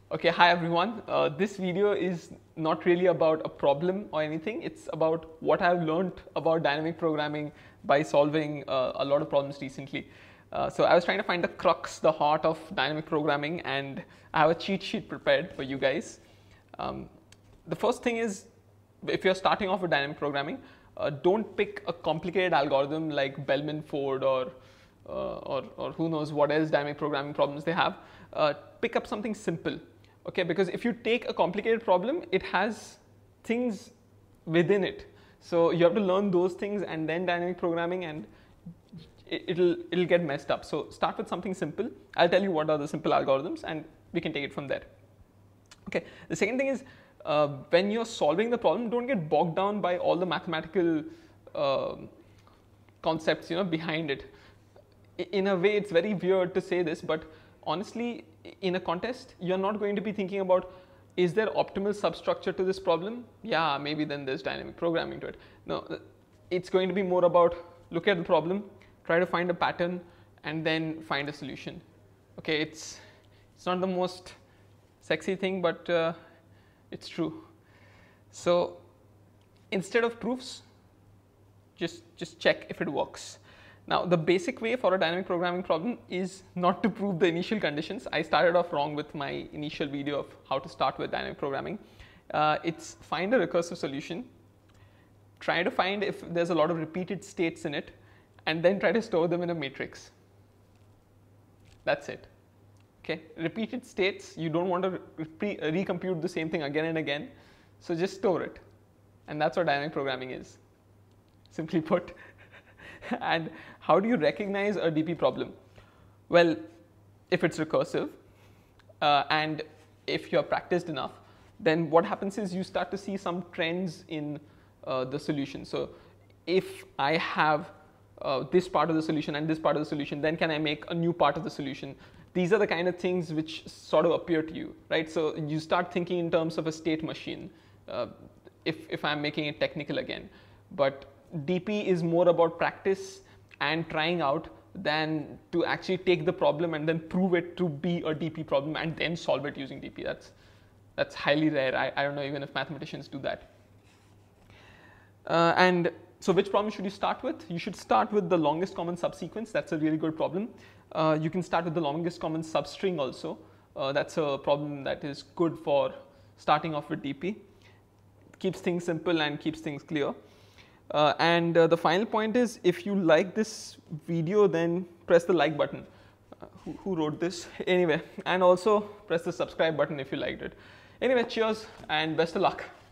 Okay, hi everyone. This video is not really about a problem or anything. It's about what I've learned about dynamic programming by solving a lot of problems recently. So I was trying to find the crux, the heart of dynamic programming, and I have a cheat sheet prepared for you guys. The first thing is, if you're starting off with dynamic programming, don't pick a complicated algorithm like Bellman-Ford or who knows what else dynamic programming problems they have. Pick up something simple. Okay, because if you take a complicated problem, it has things within it. So you have to learn those things and then dynamic programming, and it'll get messed up. So start with something simple. I'll tell you what are the simple algorithms and we can take it from there. Okay, the second thing is when you're solving the problem, don't get bogged down by all the mathematical concepts behind it. In a way, it's very weird to say this, but honestly, in a contest, you're not going to be thinking about, is there optimal substructure to this problem? Yeah, maybe then there's dynamic programming to it. No, it's going to be more about, look at the problem, try to find a pattern, and then find a solution. Okay, it's not the most sexy thing, but it's true. So instead of proofs, just check if it works. Now, the basic way for a dynamic programming problem is not to prove the initial conditions. I started off wrong with my initial video of how to start with dynamic programming. It's find a recursive solution, try to find if there's a lot of repeated states in it, and then try to store them in a matrix. That's it. Okay, repeated states, you don't want to recompute the same thing again and again, so just store it. And that's what dynamic programming is, simply put. And how do you recognize a DP problem? Well, if it's recursive and if you're practiced enough, then what happens is you start to see some trends in the solution. So if I have this part of the solution and this part of the solution, then can I make a new part of the solution? These are the kind of things which sort of appear to you, right? So you start thinking in terms of a state machine, if I'm making it technical again. But DP is more about practice and trying out than to actually take the problem and then prove it to be a DP problem and then solve it using DP. That's highly rare. I don't know even if mathematicians do that. And so which problem should you start with? You should start with the longest common subsequence. That's a really good problem. You can start with the longest common substring also. That's a problem that is good for starting off with DP. Keeps things simple and keeps things clear. And the final point is, if you like this video, then press the like button. Who wrote this? Anyway, and also press the subscribe button if you liked it. Anyway, cheers and best of luck.